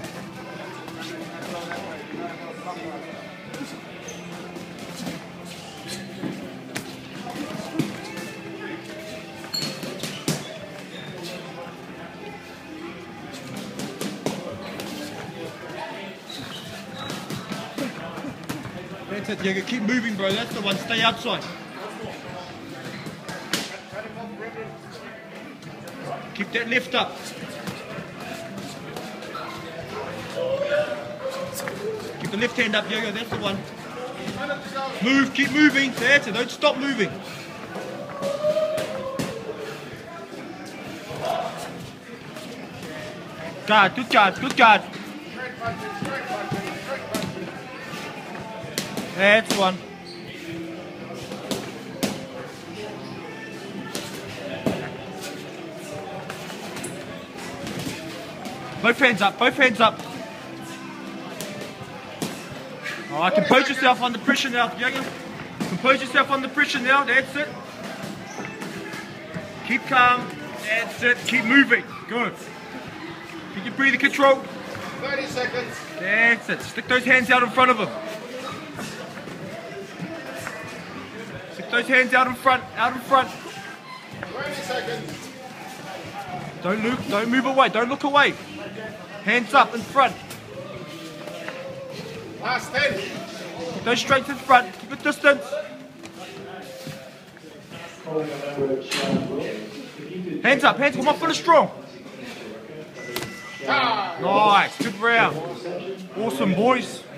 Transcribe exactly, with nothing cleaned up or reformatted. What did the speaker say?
That's it, Diego. Keep moving, bro. That's the one. Stay outside. Keep that lift up. Keep the left hand up, Diego. That's the one. Move. Keep moving. That's it. Don't stop moving. Guard. Good guard. Good guard. That's one. Both hands up, both hands up. Alright, compose yourself under pressure now, Diego. Compose yourself under pressure now, that's it. Keep calm, that's it, keep moving. Good. Keep your breathing control. thirty seconds. That's it, stick those hands out in front of him. Stick those hands out in front, out in front. twenty seconds. Don't look, don't move away, don't look away. Hands up in front. Last ten. Keep those straight in front, keep a distance. Hands up, hands, come on, finish strong. Nice, good round. Awesome, boys.